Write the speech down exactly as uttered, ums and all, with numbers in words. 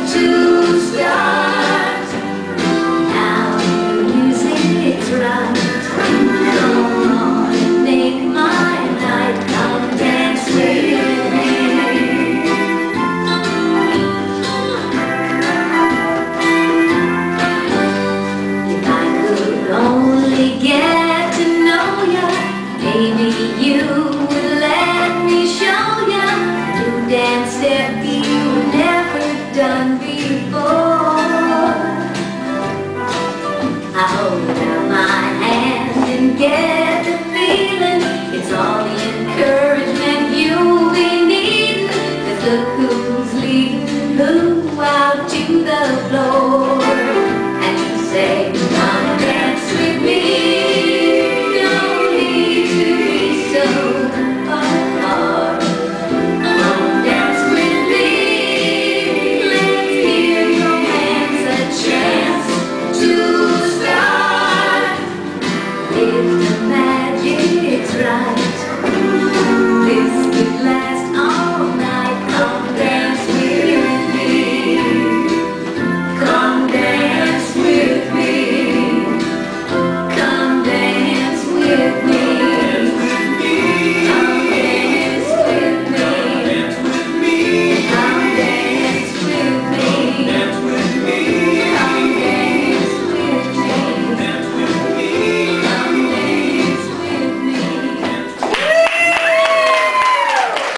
to start. Now the music's right. Come on and make my night. Come dance with me. If I could only get to know ya, maybe you would let me show ya a new dance step you've never done before. I hold out my hand and get the feeling it's all the encouragement you'll be needing. 'Cause look who's leading who out to